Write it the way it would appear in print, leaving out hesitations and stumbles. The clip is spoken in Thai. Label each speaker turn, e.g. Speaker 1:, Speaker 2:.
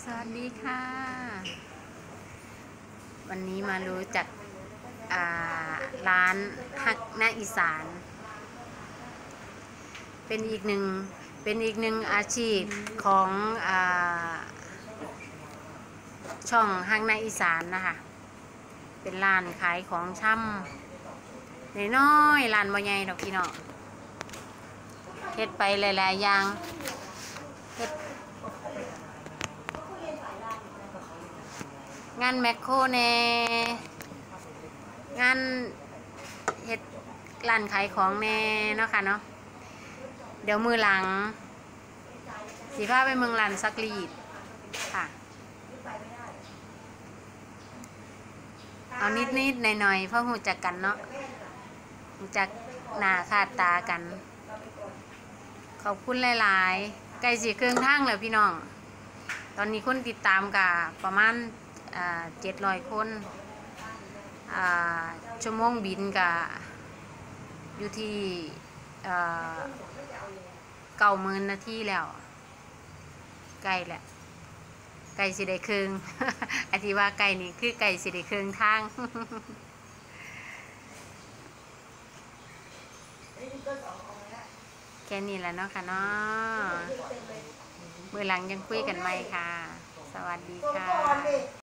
Speaker 1: สวัสดีค่ะ วันนี้มารู้จักร้านฮักนาอีสาน เป็นอีกหนึ่งอาชีพของช่องฮักนาอีสานนะคะ เป็นร้านขายของช่ำน้อยๆร้านบ่ใหญ่ดอกพี่น้องเฮ็ดไปหลายๆอย่างเฮ็ดงานแมคโครแน่งานเฮ็ดร้านขายของแน่เนาะค่ะเนาะเดี๋ยวมือหลังสีผ้าไปเมืองร้านซักรีดค่ะเอานิดหน่อยเพราะหูจักกันเนาะหูจักหน้าค่าตากันขอบคุณหลายๆไก่สีเครื่องทั้งเลยพี่น้องตอนนี้คนติดตามกับประมาณ700 คนชั่วโมงบินกับอยู่ที่90,000 นาทีแล้วไก่แหละไก่สิได้ครึ่ง อธิว่าไก่นี่คือไก่สิได้ครึ่งทาง แค่นี้แหละเนาะค่ะเนาะมือหลังยังคุยกันไหมค่ะสวัสดีค่ะ